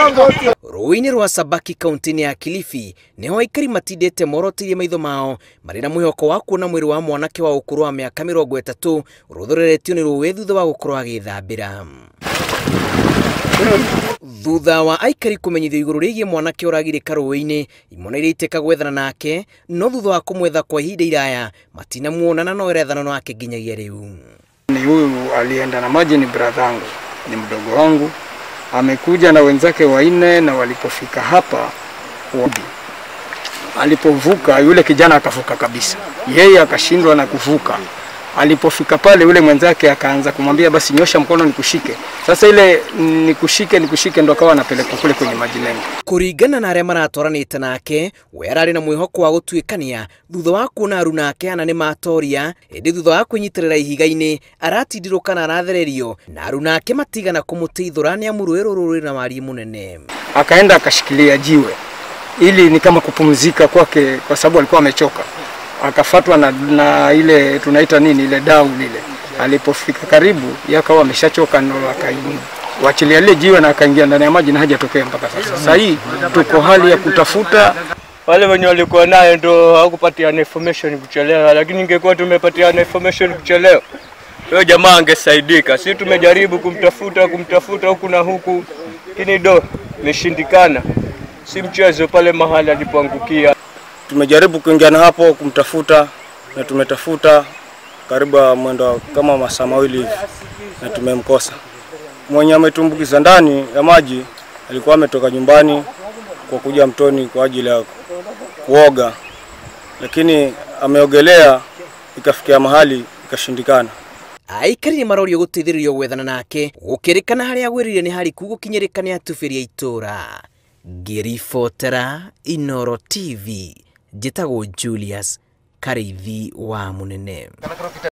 Ruui-ini rwa Sabaki kaunti ya Kilifi niho aikari matindete morotirie maitho mao mari na mwihoko wa kuona mwiri wa mwanake wa ukuru wa miaka 30 ruthureretio ni ruui thutha wa gukorwo agithambira. Thutha wa aikari kumenyithio iguru rigie mwanake uragirika ruui-ini, imona iria iteka gwethana nake, no thutha wa kumwetha kwa ihinda iraya matina muonana no erethano wake nginyagia riu. Ni huyu alienda na maji, ni bradhangu, ni mdogo wangu. Amekuja na wenzake wanne, na walipofika hapa alipovuka yule kijana akavuka kabisa, yeye akashindwa na kuvuka. Alipofika pale yule mwenzake akaanza kumwambia basi nyosha mkono nikushike. Sasa ile nikushike ndo akawa anapeleka kule kwenye maji mengi. Kuringana na aria maratwaranite nake, we arari na mwihoko wa gutwikania thutha wa kuona aru nake ana ni matoria, indi thutha wa kunyitirira ihiga-ini aratindirũka na arathereririo, na aru nake matigana kumutithura ni amuru rũrĩ na wari munene. Akaenda akashikilia jiwe ili ni kama kupumzika kwake, kwa sababu alikuwa amechoka. Akafatwa na ile tunaita nini, ile dau lile. Alipofika karibu yakawa ameshachoka, ndo akaiwachilia ile jiwe na akaingia ndani ya maji na hajatokea mpaka sasa. Sasa hii tuko hali ya kutafuta. Wale wenye walikuwa naye ndo hawakupatia information kuchelewa, lakini ingekuwa tumepatia information kuchelewa huyo jamaa angesaidika. Sisi tumejaribu kumtafuta huku na huku, lakini ndo imeshindikana. Si mchezo pale mahali alipoangukia. Tumejaribu kuingia hapo kumtafuta, na tumetafuta karibu mwendo kama masaa mawili hivi na tumemkosa. Mwenye ametumbukiza ndani ya maji alikuwa ametoka nyumbani kwa kuja mtoni kwa ajili ya kuoga, lakini ameogelea ikafikia mahali ikashindikana. Aikari ni marorio gutithiririo gwethana nake, gukirikana haria agwirire ni hari kugukinyirikana atufiria itura. Ngiribotera Inooro TV, njitagwo Julius Karithi wa Munene.